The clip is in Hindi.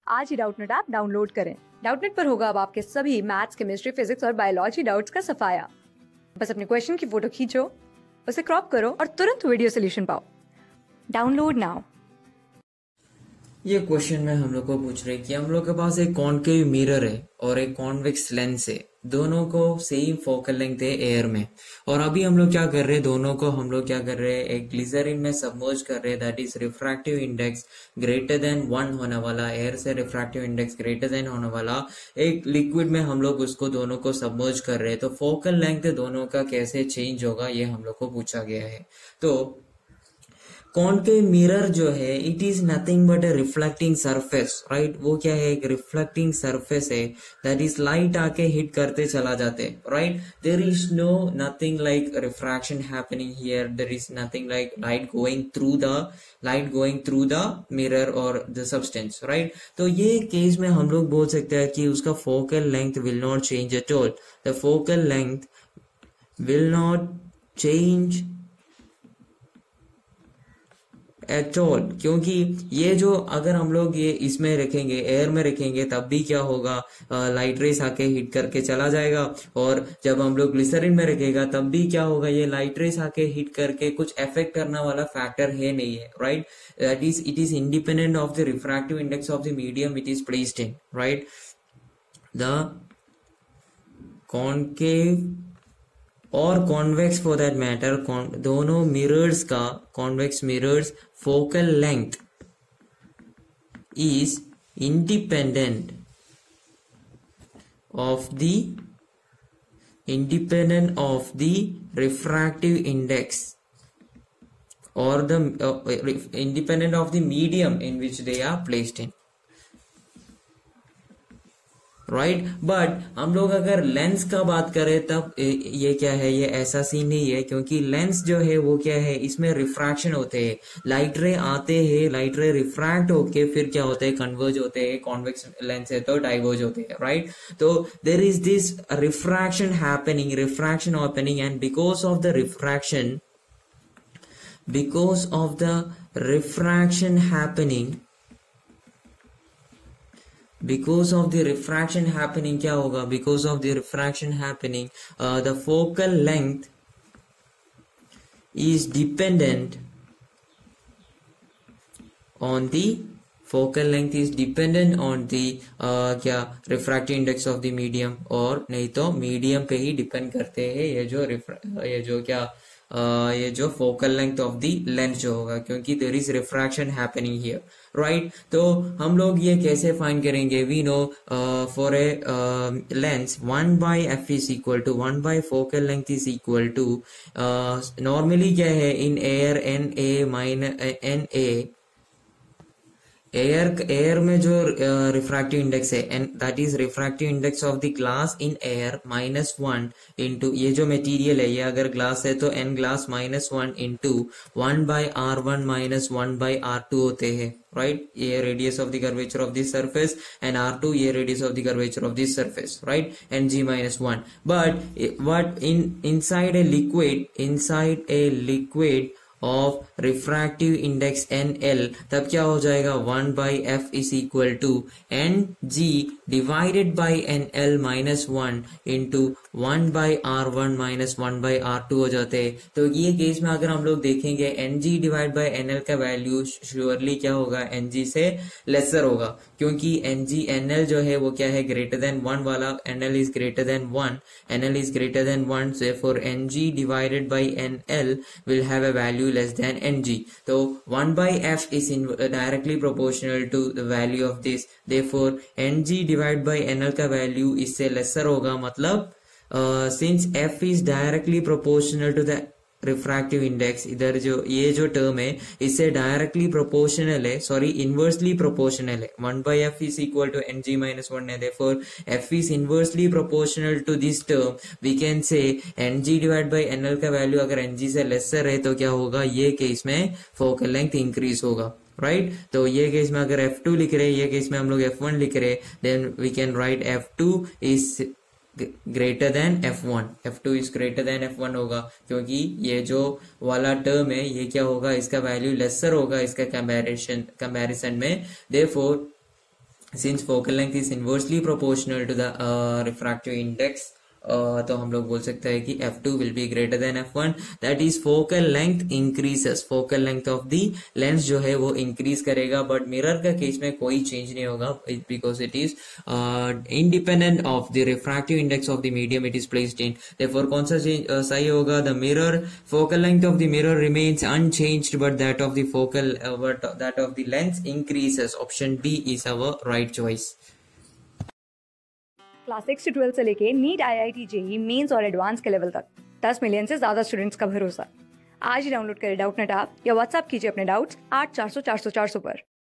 आज ही डाउटनेट ऐप डाउनलोड करें। डाउटनेट पर होगा अब आपके सभी मैथ्स, केमिस्ट्री, फिजिक्स और बायोलॉजी डाउट्स का सफाया। बस अपने क्वेश्चन की फोटो खींचो, उसे क्रॉप करो और तुरंत वीडियो सोल्यूशन पाओ। Download now. ये क्वेश्चन में हम लोग को पूछ रहे हैं कि हम लोग के पास एक कॉनकेव मिरर है और एक कॉन्वेक्स लेंस है, दोनों को सेम फोकल लेंथ है एयर में। और अभी हम लोग क्या कर रहे हैं, दोनों को हम लोग क्या कर रहे हैं, एक ग्लिसरीन में सबमर्ज कर रहे हैं, that is refractive index greater than 1 होने वाला, एयर से रिफ्रैक्टिव इंडेक्स ग्रेटर देन होने वाला एक लिक्विड में हम लोग उसको दोनों को सबमर्ज कर रहे हैं। तो फोकल लेंथ दोनों का कैसे चेंज होगा ये हम लोग को पूछा गया है। तो कॉनकेव मिरर जो है, it is nothing but a reflecting surface, right. वो क्या है, एक रिफ्लेक्टिंग सरफेस है, दैट इज लाइट आके हिट करते चला जाते, right. There is no nothing like refraction happening here, there is nothing like light going through the mirror और द सब्सटेंस, राइट। तो ये केस में हम लोग बोल सकते हैं कि उसका focal length will not change at all, the focal length will not change at all, क्योंकि ये जो अगर हम लोग ये इसमें रखेंगे, एयर में रखेंगे, तब भी क्या होगा, लाइट रेस आके हिट करके चला जाएगा। और जब हम लोग ग्लिसरीन में रखेगा तब भी क्या होगा, ये लाइट रेस आके हिट करके कुछ इफेक्ट करने वाला फैक्टर है नहीं है, right. That is it is independent of the refractive index of the medium it is placed in, right. The concave और कॉन्वेक्स फॉर दैट मैटर, दोनों मिरर्स का, convex mirrors focal length is independent of the refractive index or the independent of the medium in which they are placed in, right. But हम लोग अगर लेंस का बात करें तब ये क्या है, ये ऐसा सीन नहीं है, क्योंकि लेंस जो है वो क्या है, इसमें रिफ्रैक्शन होते हैं, लाइट रे आते हैं, लाइट रे रिफ्रैक्ट होके फिर क्या होते हैं, कन्वर्ज होते हैं। कॉन्वेक्स लेंस है तो डाइवर्ज होते हैं, राइट। तो there is this refraction happening and because of the refraction happening क्या होगा, because of the refraction happening the focal length is dependent on the क्या, refractive index of the medium, और नहीं तो मीडियम पे ही डिपेंड करते हैं ये जो focal length of the lens जो होगा, क्योंकि there is refraction happening here, right. तो हम लोग ये कैसे फाइंड करेंगे, we know for a lens 1/f is equal to 1 focal length is equal to, normally क्या है, इन एयर एयर में जो रिफ्रैक्टिव इंडेक्स है, and that is refractive index of the glass in air -1 into, ये जो मटेरियल है, ये अगर ग्लास है तो n glass -1 into 1/r1 - 1/r2 होते हैं, राइट। ये radius of the curvature of this surface, and r2 ये radius of the curvature of this surface, right, and g -1। but inside a liquid of refractive index NL, तब क्या हो जाएगा, 1/f is equal to Ng divided by NL -1 into 1/r1 - 1/r2 हो जाते हैं। तो ये केस में अगर हम लोग देखेंगे, Ng डिवाइड बाय NL का वैल्यू श्योरली क्या होगा, Ng से लेसर होगा, क्योंकि NL जो है वो क्या है, ग्रेटर देन 1 वाला, NL is greater than 1, therefore Ng divided by NL will have a value less than Ng. So 1/f is directly proportional to the value of this, therefore Ng divided by NL का वैल्यू इससे लेसर होगा, मतलब since f is directly proportional to the refractive index, इधर जो ये जो टर्म है इससे डायरेक्टली प्रोपोर्शनल है, सॉरी इनवर्सली प्रोपोर्शनल है, 1/f is equal to Ng -1 है, therefore f is inversely proportional to this term, we can say Ng divided by NL का वैल्यू अगर Ng से लेसर है तो क्या होगा, ये केस में फोकल लेंथ इंक्रीज होगा, राइट। तो ये केस में अगर f2 लिख रहे, ये केस में हम लोग f1 लिख रहे, then we can write f2 is greater than f2 is greater than f1 होगा, क्योंकि ये जो वाला टर्म है ये क्या होगा, इसका वैल्यू लेसर होगा इसका कंपैरिजन में, therefore since focal length is inversely proportional to the refractive index, तो हम लोग बोल सकते हैं कि f2 will be greater than f1, that is focal length increases, focal length of the lens जो है वो increase करेगा, but mirror का केस में कोई change नहीं होगा because it is independent of the refractive index of the medium it is placed in. Therefore कौन सा सही होगा? The mirror focal length of the mirror remains unchanged, but that of the lens increases. Option B is our right choice. Class 6 से 12 से लेके नीट, IIT, जेई मेंस और एडवांस के लेवल तक 10 मिलियन से ज्यादा स्टूडेंट्स का भरोसा। आज ही डाउनलोड करें डाउटनेट ऐप या व्हाट्सएप कीजिए अपने डाउट्स 8400 400 400 पर।